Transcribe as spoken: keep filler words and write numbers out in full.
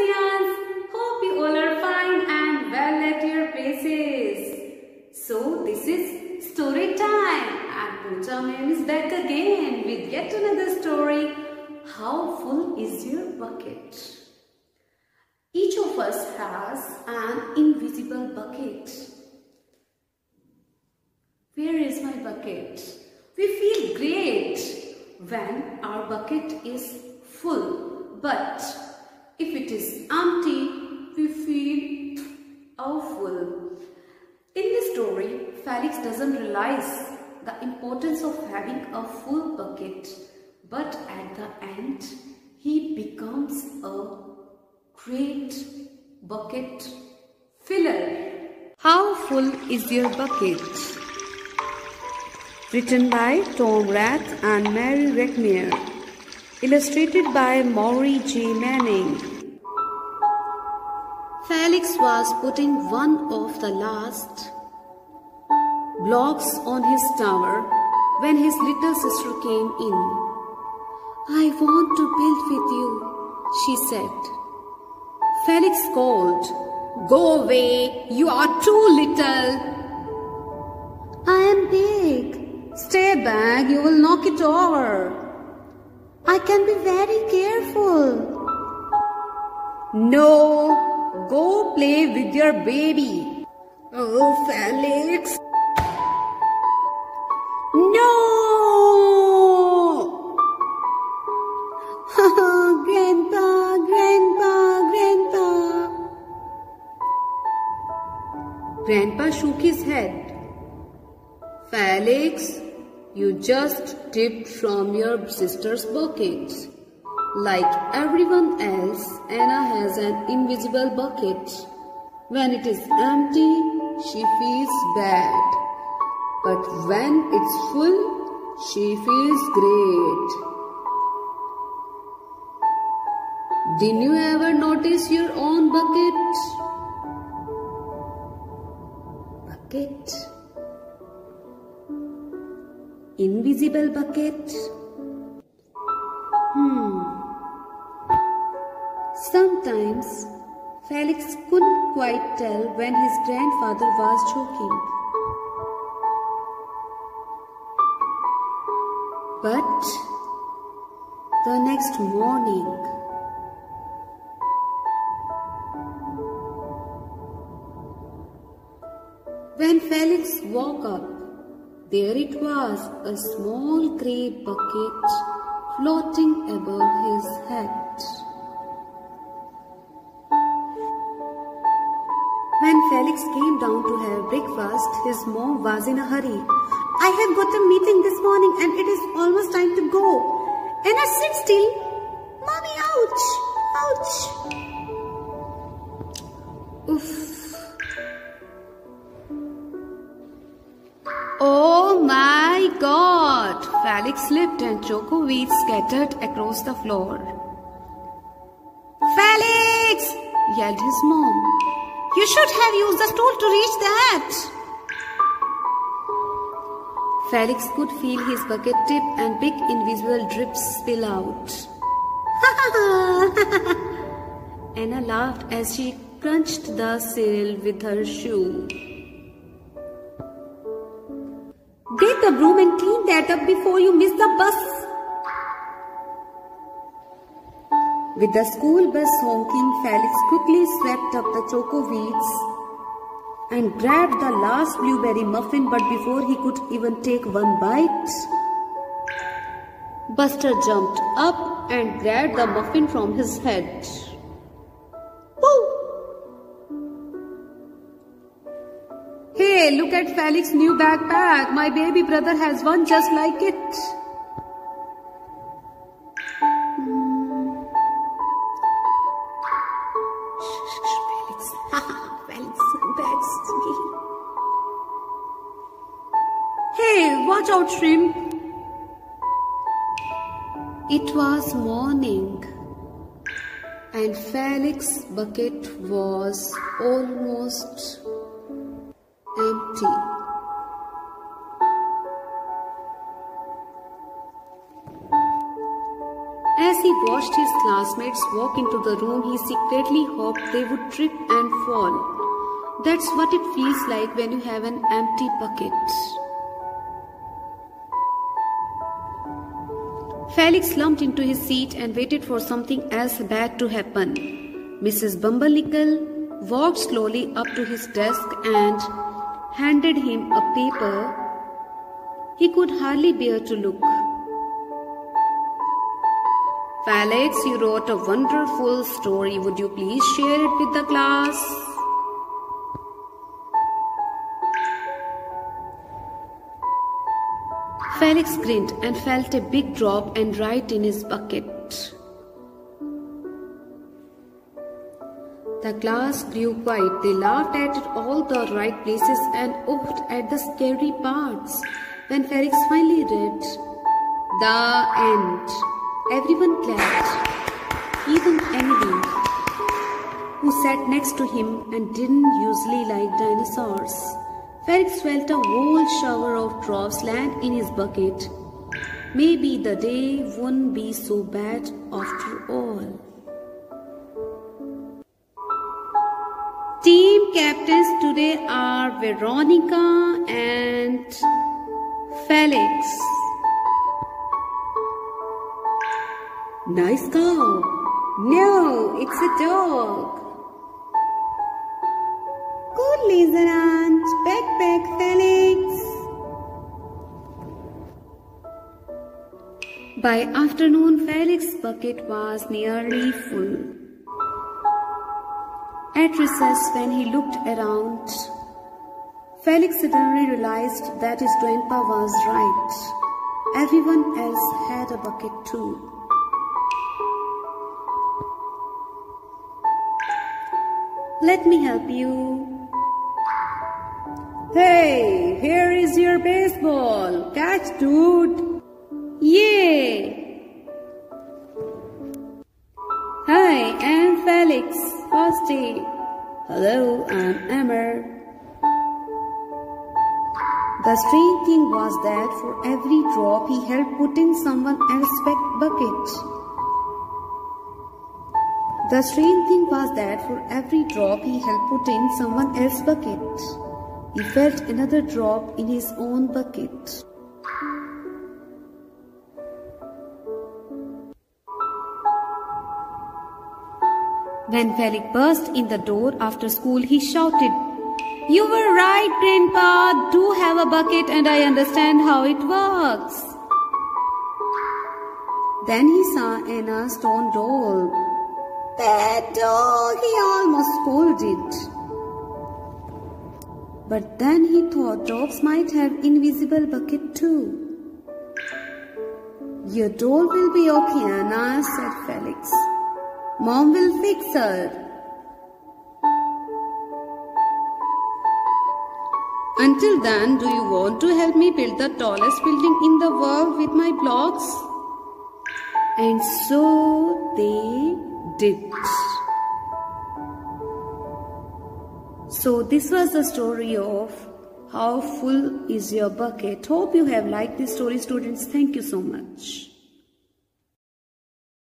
Felicians! Hope you all are fine and well at your places. So this is story time and Pooja ma'am is back again with yet another story. How full is your bucket? Each of us has an invisible bucket. Where is my bucket? We feel great when our bucket is full, but if it is empty, we feel awful. In this story, Felix doesn't realize the importance of having a full bucket, but at the end, he becomes a great bucket filler. How full is your bucket? Written by Tom Rath and Mary Reckmere. Illustrated by Maury J. Manning. Felix was putting one of the last blocks on his tower when his little sister came in. "I want to build with you," she said. Felix called, "Go away, you are too little." "I am big." "Stay back, you will knock it over." "I can be very careful." "No, go play with your baby." "Oh, Felix." "No!" "Grandpa, Grandpa, Grandpa." Grandpa shook his head. "Felix, you just tipped from your sister's bucket. Like everyone else, Anna has an invisible bucket. When it is empty, she feels bad. But when it's full, she feels great." Didn't you ever notice your own bucket? Bucket? Invisible bucket? Hmm. Sometimes Felix couldn't quite tell when his grandfather was joking. But the next morning, when Felix woke up, there it was, a small grey bucket floating above his head. When Felix came down to have breakfast, his mom was in a hurry. "I have got a meeting this morning and it is almost time to go." "Anna, sit still." "Mommy, ouch, ouch." Oof. "Oh my God!" Felix slipped and Choco Wheats scattered across the floor. "Felix!" yelled his mom. "You should have used the stool to reach that." Felix could feel his bucket tip and big invisible drips spill out. Anna laughed as she crunched the cereal with her shoe. "Get the broom and clean that up before you miss the bus." With the school bus honking, Felix quickly swept up the Choco Wheats and grabbed the last blueberry muffin, but before he could even take one bite, Buster jumped up and grabbed the muffin from his head. "Woo! Hey, look at Felix's new backpack. My baby brother has one just like it." "Hey, watch out, shrimp." It was morning and Felix's bucket was almost empty. As he watched his classmates walk into the room, he secretly hoped they would trip and fall. That's what it feels like when you have an empty bucket. Felix slumped into his seat and waited for something else bad to happen. Missus Bumbernickel walked slowly up to his desk and handed him a paper he could hardly bear to look. Felix, you wrote a wonderful story. Would you please share it with the class? Felix grinned and felt a big drop and right in his bucket. The class grew quiet. They laughed at all the right places and oofed at the scary parts. When Felix finally read the end, everyone clapped, even Emily, who sat next to him and didn't usually like dinosaurs. Felix felt a whole shower of drops land in his bucket. Maybe the day wouldn't be so bad after all. Team captains today are Veronica and Felix. Nice cow. No, it's a dog. Good lizard aunt. Backpack, Felix. By afternoon, Felix's bucket was nearly full. At recess, when he looked around, Felix suddenly realized that his grandpa was right. Everyone else had a bucket too. Let me help you. Hey, here is your baseball. Catch, dude. Yay! Hi, I'm Felix. First day. Hello, I'm Emmer. The strange thing was that for every drop he helped put in someone else's bucket. The strange thing was that for every drop he helped put in someone else's bucket. He felt another drop in his own bucket. When Felix burst in the door after school, he shouted, "You were right, Grandpa. I do have a bucket and I understand how it works." Then he saw Anna's stone doll. That dog, he almost scolded. But then he thought dogs might have invisible bucket too. Your doll will be okay, Anna, said Felix. Mom will fix her. Until then, do you want to help me build the tallest building in the world with my blocks? And so they did. So this was the story of How Full Is Your Bucket. Hope you have liked this story, students. Thank you so much.